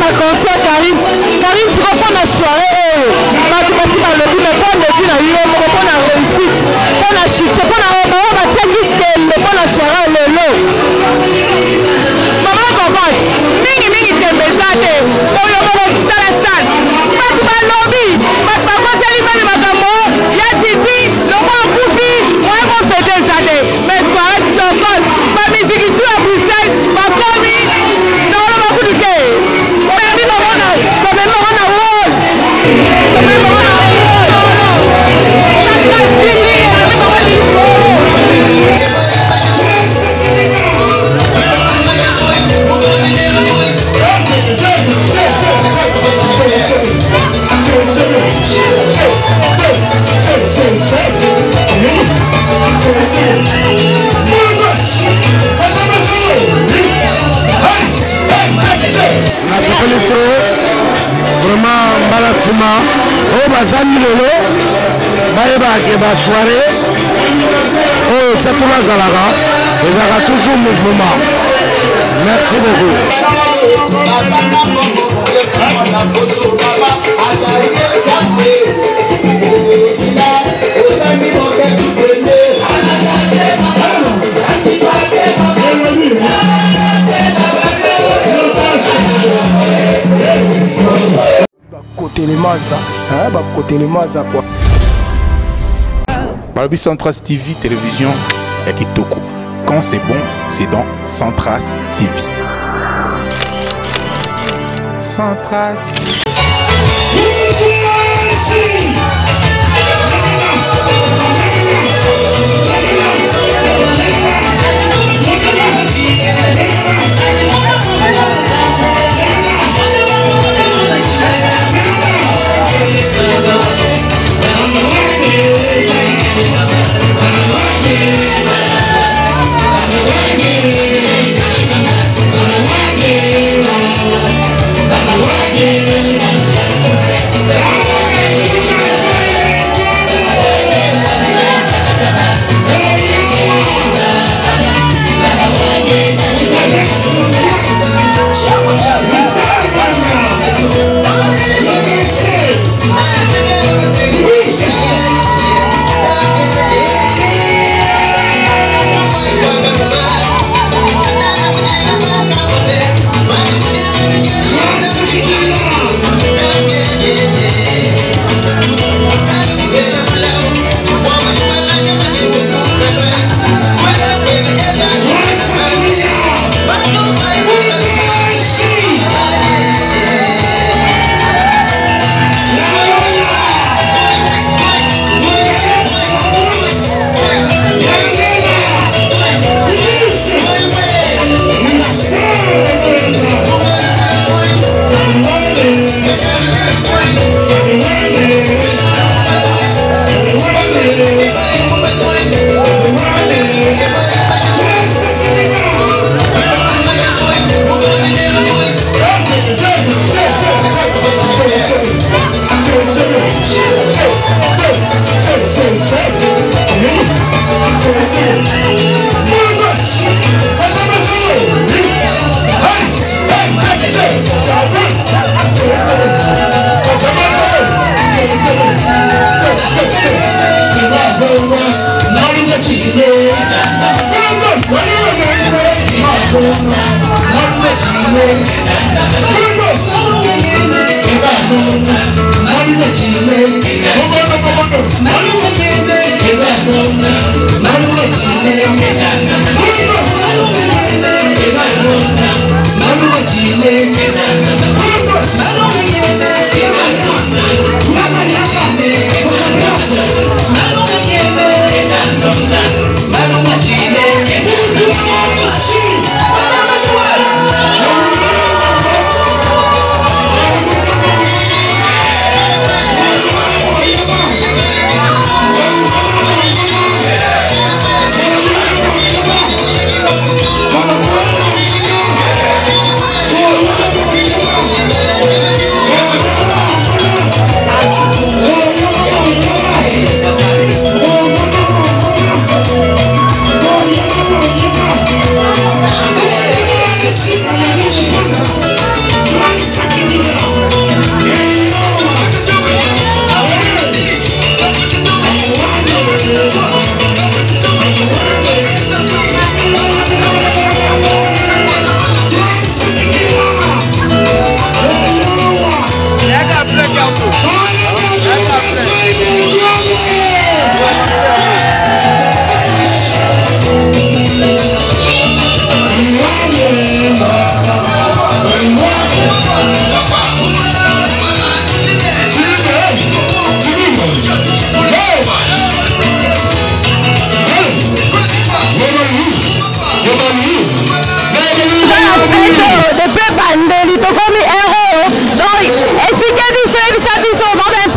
na concert Karim tu comprends la soirée ba tu passer par le but mais pas de vie na yo pour la réussite pour la succès pour la ba tiaki le pour la soirée lelo maman comprend mingi tembezate oyo ko dans la salle ba tu ba lobby ba conseil ba makambo ya Gigi le ko kufi moi ko c'est des années mais soirée tokol ba musique tout à Bruxelles ba komi non le ba kuduke mais mi no wana comme no wana world comme no wana vraiment Balasima au Bazani Lolo Baeba Geba soirée oh c'est pour la Zalaga et il y aura toujours mouvement. Merci beaucoup. Côté les masses, côté les masses quoi. Balobi Centras TV télévision et Kitoko. Quand c'est bon, c'est dans Centras TV. Centras.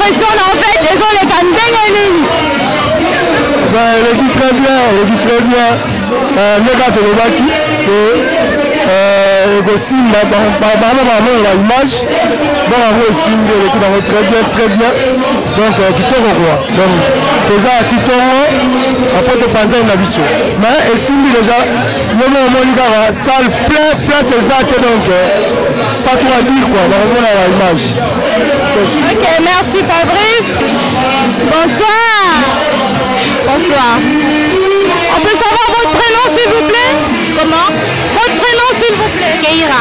impressions en fait, les gens les candidats. Ben, il dit très bien, le gars de l'Obaki, et aussi, l'image, aussi, très bien, donc, qui te revoit. Donc, déjà, à Titongo, après de penser une avision. Mais, et si déjà, le moment salle plein, c'est ça, donc, pas trop à dire, quoi, on va voir l'image. Ok, merci Fabrice. Bonsoir. Bonsoir. On peut savoir votre prénom s'il vous plaît? Comment? Votre prénom s'il vous plaît? Keira.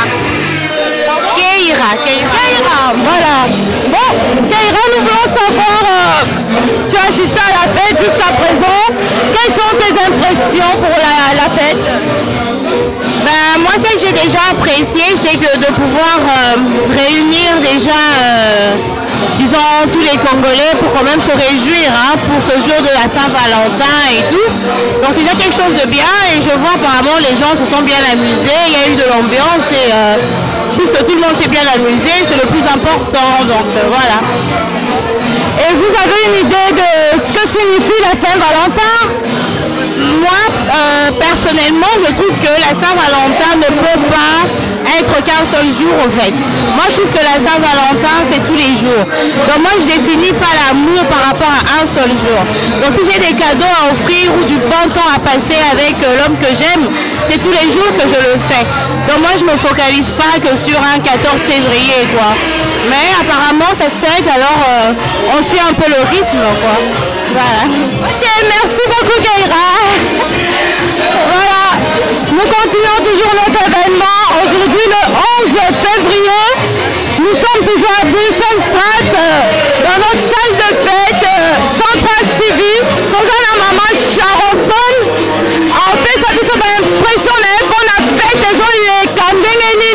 Keira, voilà. Bon, Keira, nous voulons savoir, tu as assisté à la fête jusqu'à présent. Quelles sont tes impressions pour la fête? Ben, moi, ce que j'ai déjà apprécié, c'est que de pouvoir réunir déjà, disons, tous les Congolais pour quand même se réjouir pour ce jour de la Saint-Valentin et tout. Donc, c'est déjà quelque chose de bien et je vois apparemment les gens se sont bien amusés, il y a eu de l'ambiance et je trouve que tout le monde s'est bien amusé, c'est le plus important, donc voilà. Et vous avez une idée de ce que signifie la Saint-Valentin? Moi, personnellement, je trouve que la Saint-Valentin ne peut pas être qu'un seul jour au fait. Moi, je trouve que la Saint-Valentin, c'est tous les jours. Donc moi, je définis pas l'amour par rapport à un seul jour. Donc si j'ai des cadeaux à offrir ou du bon temps à passer avec l'homme que j'aime, c'est tous les jours que je le fais. Donc moi, je me focalise pas que sur un 14 février, quoi. Mais apparemment, ça se fait, alors on suit un peu le rythme, quoi. Voilà. Ok, merci beaucoup, Keira. Voilà, nous continuons toujours notre événement. Aujourd'hui, le 11 février, nous sommes toujours à Bruxelles-Strat, dans notre salle de fête, Central TV. Nous avons la maman Charleston. En fait, ça nous a impressionné pour la fête. Ils ont eu les candidats,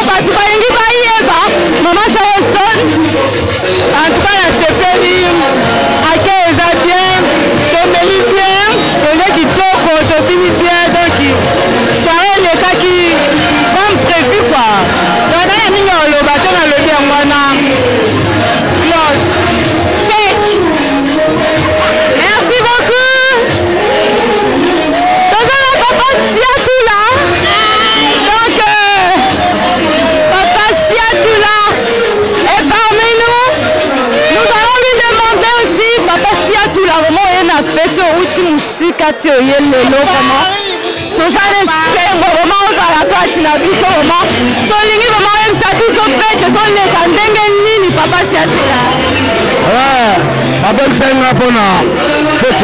maman Charleston. En tout cas, la CPI, à quel va bien, comme elle est bien, on est qui toque, on finit bien, donc ça est le cas qui va me prévu quoi. Donc, on a mis le bâton dans le bien, on a. Merci beaucoup. Donc, on a papa Siatoula. Donc, papa Siatoula est parmi nous. Nous allons lui demander aussi, papa Siatoula, vraiment, il y a une fête où tu Kati Oyelelo vraiment. Tout ça c'est vraiment à la place de la vie vraiment. Tout le monde vraiment aime ça tout son fait que tout le monde ni papa Siatoula. Ouais, papa c'est un rapona. Fête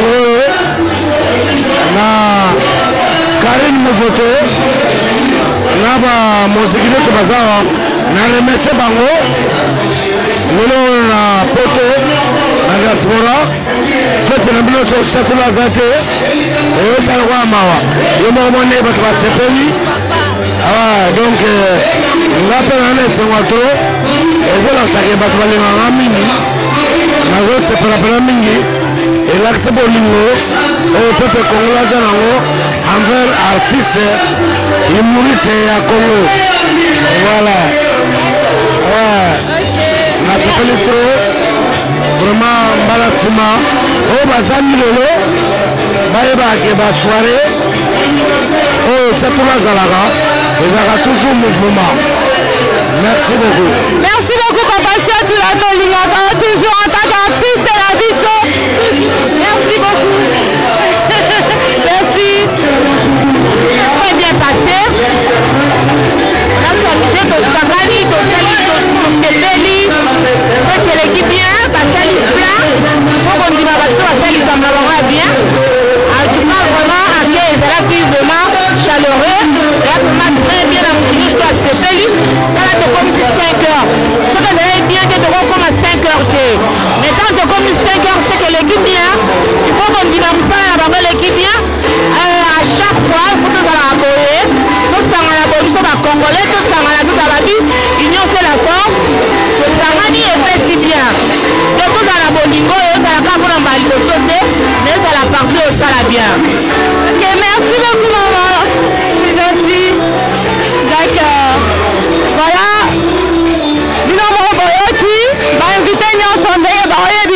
na Karine Mouvoto. Na ba musique de Bazawa. Na remercier bango. Nous na poto na diaspora. Fête na bino to Siatoula zate. Et ça va mawa. Yo mo mo ne ba to sepeli. Ah donc la peine c'est moi trop. Et voilà ça que ba to le ngami. Na zo se para para mingi. Et là c'est bolingo. Au peuple congolais zango envers artistes humoristes à Congo. Voilà. Ouais. Na sepeli trop. Vraiment Balasima. Oh bazami lolo. Baïba qui va soirée. Oh Siatoula Zalaga. Ils auront toujours mouvement. Merci beaucoup. Merci beaucoup papa Siatoula Tolingaka, toujours en tant qu'artiste de la vision. Merci beaucoup. Merci. Très bien passé. Là, ça fait que Sakani, que Sepeli, que tu l'équipe bien, parce qu'elle est plat. Faut qu'on dise à bien. En tout cas, vraiment, les élèves vraiment chaleureux. Et vraiment très bien à mon histoire. Sepeli, ça va te comme 5 heures. Ce que vous avez bien dit, de comme à 5 heures. Mais quand tu comme 5 heures, c'est que l'équipe bien. Il faut qu'on dise ça à l'équipe bien. À chaque fois, il faut que nous allons accoyer. Nous sommes à la position des Congolais, nous sommes à la vie de la vie. Union fait la force. Le Sangani est fait si bien. Donc, nous allons à Bolingo et nous allons pas pour l'emballer le côté, mais nous allons parler au Sala bien. Ok, merci beaucoup, maman. Merci. D'accord. Voilà. Nous avons invité nous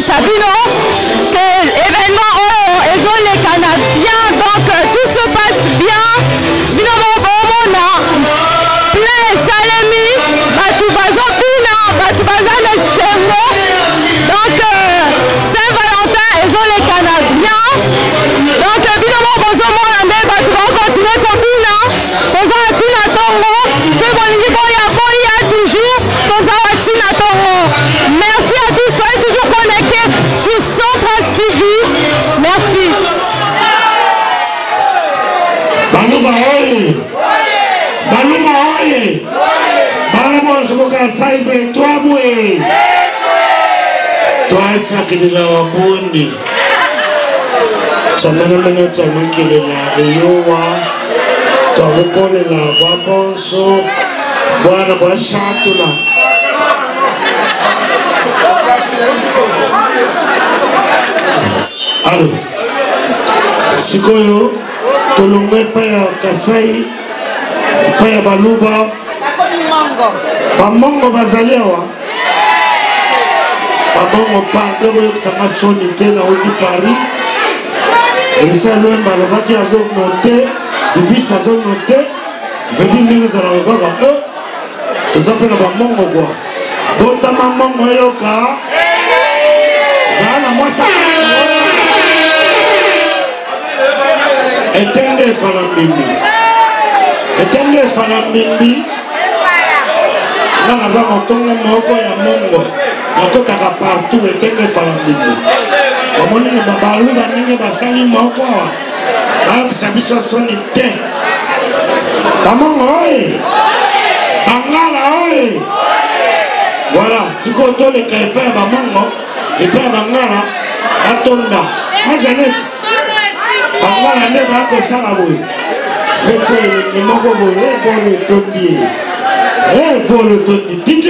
Saibe, toi, boué. Toi, ça qui est là, bonne. Chamana, chamana, qui est là, et yowa. Toi, vous connaissez là, bonso. Boana, boa chato là. Allô. Sikoyo, tolongwe paya Kasai, paya Baluba. Bamongo bazali awa. Bamongo parle boyo kusanga soni te na oti Paris. Elisa Lwemba lobaki azo note, Ibis azo note. Vedi ndenge zala kaka toza pe na bamongo kwa. Botama mongo yoka. Zana mwasa. Etende fana mbimbi. Etende fana mbimbi. Na naza mokongo moko ya mongo. Nakotaka partout etende fana mbimbi. Wamoni na babalu baninge basali moko awa. Bayakisa biso soni te. Bamongo oye. Bangala oye. Voilà, si on donne les caïpins à Bamongo, et pas à Bangala, à Tonda. Ma Jeannette, Bangala n'est pas que ça la bouille. Faites les mots pour le tondi. Et pour le tondi. DJ.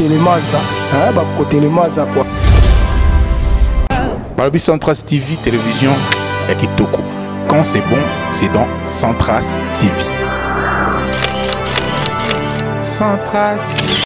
bakotelema aza bakotelema aza kwa Balobi Centras TV télévision ya kitoko. Quand c'est bon, c'est dans Centras TV. Centras